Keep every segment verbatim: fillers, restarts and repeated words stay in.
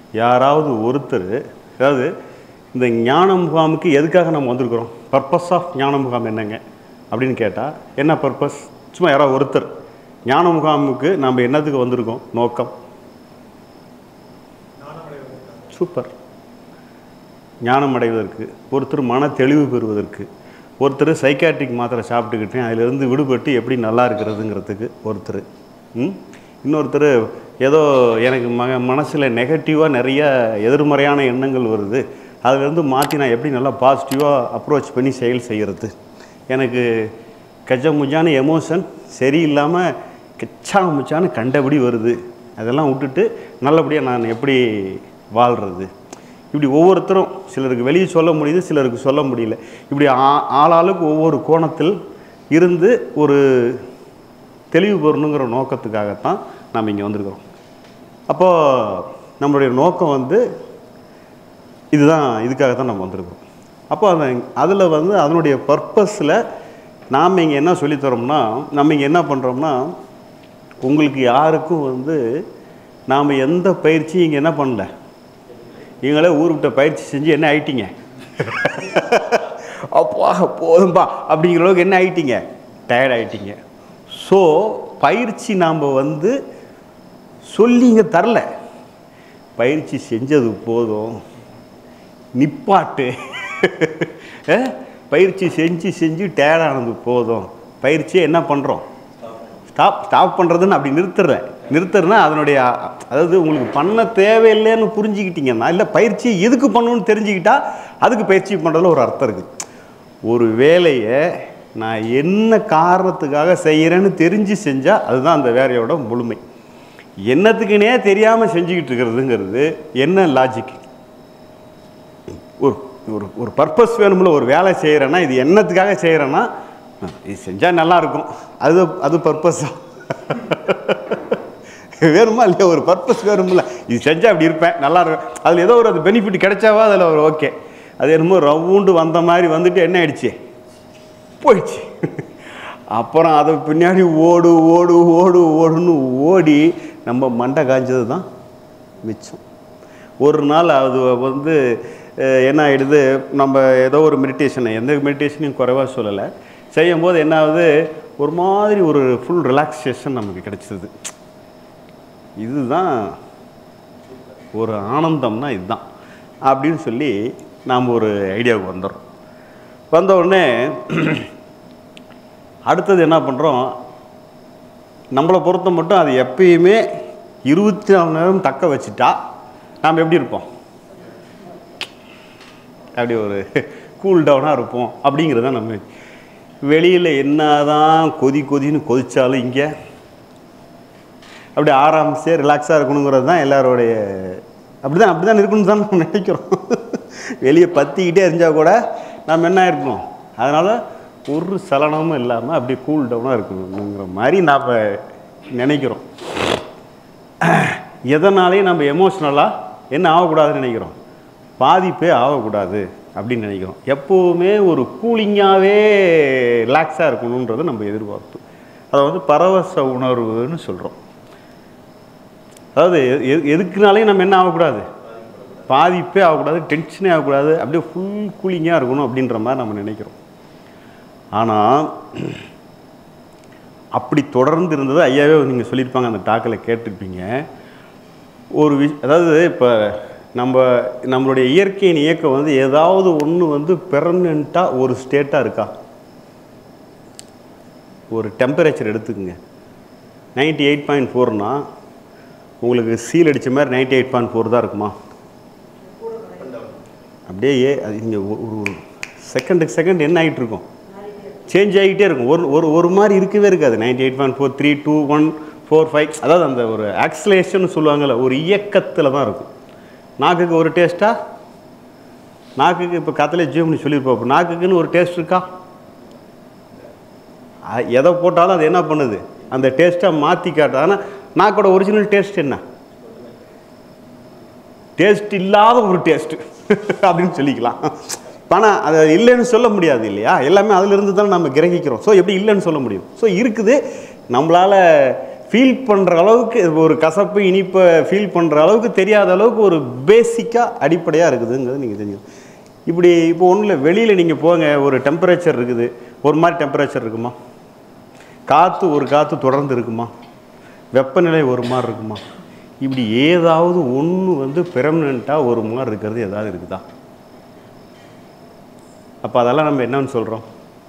யாராவது ஒருத்தர், அதாவது இந்த ஞான முகாமுக்கு எதுக்காக நம்ம வந்திருக்கிறோம், பர்பஸ் ஆஃப் ஞான முகாம் என்னங்க அப்படின்னு கேட்டால் என்ன பர்பஸ்? சும்மா யாராவது ஒருத்தர் ஞான முகாமுக்கு நம்ம என்னத்துக்கு வந்திருக்கோம், நோக்கம்? சூப்பர். ஞானம் அடைவதற்கு, ஒருத்தர் மன தெளிவு பெறுவதற்கு, ஒருத்தர் சைக்காட்ரிக் மாத்திரை சாப்பிட்டுக்கிட்டேன் அதிலிருந்து விடுபட்டு எப்படி நல்லா இருக்கிறதுங்கிறதுக்கு ஒருத்தர், இன்னொருத்தர் ஏதோ எனக்கு ம மனசில் நெகட்டிவாக நிறைய எதிர்மறையான எண்ணங்கள் வருது, அதிலேருந்து மாற்றி நான் எப்படி நல்லா பாசிட்டிவாக அப்ரோச் பண்ணி செயல் செய்கிறது, எனக்கு கஜ முஜான எமோஷன் சரியில்லாமல் கச்சா முச்சான்னு கண்டபடி வருது, அதெல்லாம் விட்டுட்டு நல்லபடியாக நான் எப்படி வாழ்கிறது. இப்படி ஒவ்வொருத்தரும், சிலருக்கு வெளியே சொல்ல முடியுது, சிலருக்கு சொல்ல முடியல. இப்படி ஆ ஆளாளுக்கு ஒவ்வொரு கோணத்தில் இருந்து ஒரு தெளிவு பெறணுங்கிற நோக்கத்துக்காகத்தான் நாம் இங்கே வந்திருக்கிறோம். அப்போது நம்மளுடைய நோக்கம் வந்து இதுதான், இதுக்காகத்தான் நம்ம வந்திருக்கிறோம். அப்போ அந்த அதில் வந்து அதனுடைய பர்பஸில் நாம் இங்கே என்ன சொல்லித்தரோம்னா, நம்ம இங்கே என்ன பண்ணுறோம்னா, உங்களுக்கு யாருக்கும் வந்து நாம் எந்த பயிற்சியும் இங்கே என்ன பண்ணல, நீங்களே ஊருக்கிட்ட பயிற்சி செஞ்சு என்ன ஆயிட்டீங்க, அப்பா போதும்பா அப்படிங்கிற அளவுக்கு என்ன ஆயிட்டீங்க, டயர்ட் ஆகிட்டீங்க. ஸோ பயிற்சி நாம் வந்து சொல்லி இங்கே தரல, பயிற்சி செஞ்சது போதும் நிப்பாட்டு, பயிற்சி செஞ்சு செஞ்சு டயர்டானது போதும், பயிற்சியை என்ன பண்ணுறோம், ஸ்டாப் ஸ்டாப் பண்ணுறதுன்னு அப்படி நிறுத்துற நிறுத்துறதுனா அதனுடைய, அதாவது உங்களுக்கு பண்ண தேவையில்லைன்னு புரிஞ்சுக்கிட்டீங்கன்னா, இல்லை பயிற்சியை எதுக்கு பண்ணணும்னு தெரிஞ்சுக்கிட்டா அதுக்கு பயிற்சி பண்ணுறதுல ஒரு அர்த்தம் இருக்குது. ஒரு வேலையை நான் என்ன காரணத்துக்காக செய்கிறேன்னு தெரிஞ்சு செஞ்சால் அதுதான் அந்த வேலையோட முழுமை. என்னத்துக்குனே தெரியாமல் செஞ்சுக்கிட்டு இருக்கிறதுங்கிறது என்ன லாஜிக்? ஒரு ஒரு ஒரு பர்பஸ் வேணும்ல, ஒரு வேலை செய்கிறேன்னா இது என்னத்துக்காக செய்கிறேன்னா இது செஞ்சால் நல்லாயிருக்கும், அது அது பர்பஸா வேணுமா இல்லையா? ஒரு பர்பஸ் வேணும்ல, இது செஞ்சால் அப்படி இருப்பேன் நல்லா இருக்கும், அதில் ஏதோ ஒரு அது பெனிஃபிட் கிடைச்சாவா அதில் ஒரு ஓகே, அது என்னமோ ரவுண்டு வந்த மாதிரி வந்துட்டு என்ன ஆயிடுச்சு, போயிடுச்சு. அப்புறம் அதை பின்னாடி ஓடு ஓடு ஓடு ஓடுன்னு ஓடி நம்ம மண்டை காய்ச்சது தான் மிச்சம். ஒரு நாள் அது வந்து என்ன ஆகிடுது, நம்ம ஏதோ ஒரு மெடிடேஷனை, எந்த மெடிடேஷனையும் குறைவாக சொல்லலை, செய்யும்போது என்ன ஆகுது, ஒரு மாதிரி ஒரு ஃபுல் ரிலாக்ஸேஷன் நமக்கு கிடைச்சிது. இதுதான் ஒரு ஆனந்தம்னா இதுதான் அப்படின்னு சொல்லி நாம் ஒரு ஐடியாவுக்கு வந்துடுறோம். வந்த உடனே அடுத்தது என்ன பண்ணுறோம், நம்மளை பொறுத்த மட்டும் அது எப்பயுமே இருபத்தி நாலு நேரம் தக்க வச்சுட்டா நாம் எப்படி இருப்போம், அப்படி ஒரு கூல் டவுனாக இருப்போம் அப்படிங்கிறத நம்ம. வெளியில் என்ன தான் கொதி கொதின்னு கொதித்தாலும் இங்கே அப்படி ஆராம்சே ரிலாக்ஸாக இருக்கணுங்கிறது தான் எல்லாரோடைய, அப்படி தான் அப்படி தான் இருக்கணும்னு தான் நம்ம நினைக்கிறோம். வெளியே பற்றிக்கிட்டே இருந்தால் கூட நம்ம என்ன இருக்கணும், அதனால் ஒரு சலனமும் இல்லாமல் அப்படி கூல் டவுனாக இருக்கணுங்கிற மாதிரி நாம் நினைக்கிறோம். எதனாலேயும் நம்ம எமோஷ்னலாக என்ன ஆகக்கூடாதுன்னு நினைக்கிறோம், பாதிப்பே ஆகக்கூடாது அப்படின்னு நினைக்கிறோம். எப்போவுமே ஒரு கூலிங்காகவே ரிலாக்ஸாக இருக்கணுன்றது நம்ம எதிர்பார்ப்பு. அதை வந்து பரவச உணர்வுன்னு சொல்கிறோம். அதாவது எது எதுக்குனாலையும் நம்ம என்ன ஆகக்கூடாது, பாதிப்பே ஆகக்கூடாது, டென்ஷனே ஆகக்கூடாது, அப்படியே ஃபுல் கூலிங்காக இருக்கணும் அப்படின்ற மாதிரி நம்ம நினைக்கிறோம். ஆனால் அப்படி தொடர்ந்து இருந்தது ஐயாவே நீங்கள் சொல்லியிருப்பாங்க, அந்த டாக்கில் கேட்டிருப்பீங்க. ஒரு விஷ் அதாவது இப்போ நம்ம நம்மளுடைய இயற்கையின் இயக்கம் வந்து ஏதாவது ஒன்று வந்து பெர்மனெண்ட்டாக ஒரு ஸ்டேட்டாக இருக்கா? ஒரு டெம்பரேச்சர் எடுத்துக்குங்க, நைன்டி எயிட் பாயிண்ட் ஃபோர்னா உங்களுக்கு சீல் அடித்த மாதிரி நைன்டி எயிட் பாயிண்ட் ஃபோர் தான் இருக்குமா? அப்படியே அது இங்கே ஒரு ஒரு செகண்டுக்கு செகண்ட் என்ன ஆகிட்டு இருக்கும், சேஞ்ச் ஆகிட்டே இருக்கும். ஒரு ஒரு ஒரு மாதிரி இருக்கவே இருக்காது. Ninety eight point four three two one four five அதாவது அந்த ஒரு ஆக்சிலேஷன் சொல்லுவாங்கள்ல, ஒரு இயக்கத்தில் தான் இருக்கும். நாக்குக்கு ஒரு டேஸ்ட்டா, நாக்குக்கு இப்போ கத்தலே ஜியோம்னு சொல்லியிருப்போம், நாக்குக்குன்னு ஒரு டேஸ்ட் இருக்கா? எதை போட்டாலும் அது என்ன பண்ணுது, அந்த டேஸ்ட்டை மாற்றி காட்டுது. ஆனால் நாக்கோட ஒரிஜினல் டேஸ்ட் என்ன, டேஸ்ட் இல்லாத ஒரு டேஸ்ட்டு அப்படின்னு சொல்லிக்கலாம். ஆனால் அதை இல்லைன்னு சொல்ல முடியாது இல்லையா, எல்லாமே அதிலிருந்து தான் நம்ம கிரகிக்கிறோம். ஸோ எப்படி இல்லைன்னு சொல்ல முடியும்? ஸோ இருக்குது, நம்மளால் ஃபீல் பண்ணுற அளவுக்கு ஒரு கசப்பு இனிப்பை ஃபீல் பண்ணுற அளவுக்கு தெரியாத அளவுக்கு ஒரு பேசிக்காக அடிப்படையாக இருக்குதுங்கிறது நீங்கள் தெரியும். இப்படி இப்போ ஒன்றும் இல்லை, வெளியில் நீங்கள் போங்க, ஒரு டெம்பரேச்சர் இருக்குது, ஒரு மாதிரி டெம்பரேச்சர் இருக்குமா, காற்று ஒரு காற்று தொடர்ந்து இருக்குமா, வெப்பநிலை ஒரு மாதிரி இருக்குமா, இப்படி ஏதாவது ஒன்று வந்து பெர்மனண்ட்டாக ஒரு மாதிரி இருக்கிறது ஏதாவது இருக்குதா? அப்போ அதெல்லாம் நம்ம என்னன்னு சொல்கிறோம்?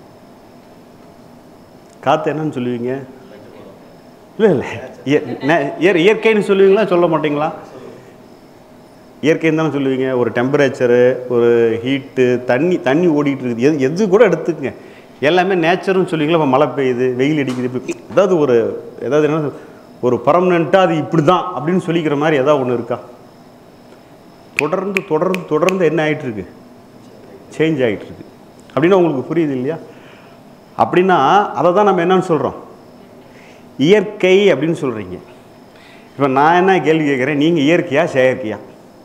காற்று என்னன்னு சொல்லுவீங்க? இல்லை இல்லை இயற் இயற்கைன்னு சொல்லுவீங்களா, சொல்ல மாட்டிங்களா? இயற்கைன்னு தானே சொல்லுவீங்க. ஒரு டெம்பரேச்சரு, ஒரு ஹீட்டு, தண்ணி தண்ணி ஓடிட்டு இருக்குது, எது எது கூட எடுத்துக்கங்க, எல்லாமே நேச்சர்னு சொல்லுவீங்களா? இப்போ மழை பெய்யுது, வெயில் அடிக்குது, இப்போ ஏதாவது ஒரு ஏதாவது என்ன ஒரு பர்மனெண்ட்டாக அது இப்படி தான் அப்படின்னு சொல்லிக்கிற மாதிரி ஏதாவது ஒன்று இருக்கா? தொடர்ந்து தொடர்ந்து தொடர்ந்து என்ன ஆகிட்டுருக்கு? சேஞ்ச் ஆகிட்டுருக்கு. அப்படின்னா உங்களுக்கு புரியுது இல்லையா? அப்படின்னா அதை தான் நம்ம என்னன்னு சொல்கிறோம்? இயற்கை அப்படின்னு சொல்கிறீங்க. இப்போ நான் என்ன கேள்வி கேட்குறேன், நீங்கள் இயற்கையா செயற்கையா?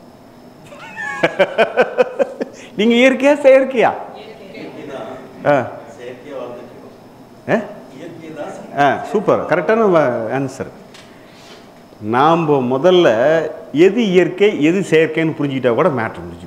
நீங்கள் இயற்கையா செயற்கையா? ஆ ஆ சூப்பர், கரெக்டான ஆன்சர். நாம் முதல்ல எது இயற்கை எது செயற்கைன்னு புரிஞ்சுக்கிட்டா கூட மேட்ரு முடிஞ்சு.